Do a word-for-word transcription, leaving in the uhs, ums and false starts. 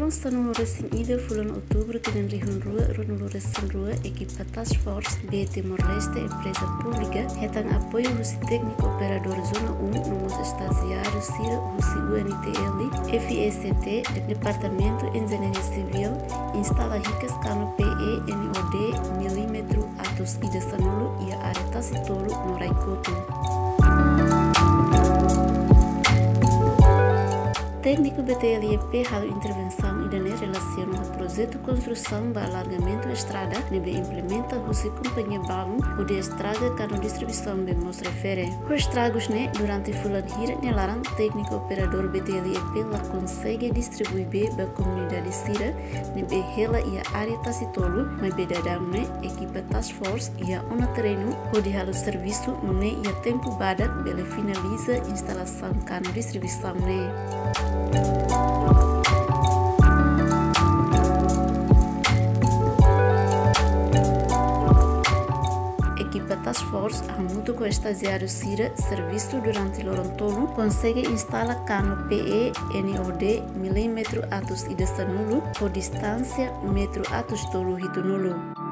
Dalam stanu resing ida bulan Oktober kenen rihun rua runulu resing rua equipa Task Force B Timor-Leste empresa pública hetang apoio rusi técnico operador zona um nomos estagiário Cira rusi U N T L F E C T Departamento Engenharia Civil instala ricas cano P E N O D milímetro atos ida sanulu e a área Tacitolo no Raicoto. Técnico B T L E P halo intervenção e em relação ao projeto de construção do alargamento da estrada nebe implementa a companhia Balum o de estraga cano distribuição bem nos refere. Os estragos né durante fulan hira nelaran técnico operador B T L E P lá consegue distribuir bem para a comunidade Cira nebe hela e a área Tacitolo mas bedadam né equipa Task Force e a ona treino pode halo serviço né e a tempo bada bele finaliza instalação cano distribuição né. Equipa Task Force, junto com o estagiário Cira, serviço durante o Lorontolo, consegue instalar cano P E N O D milímetro atos e de sanulo, por distância metro atos tolo e nulo.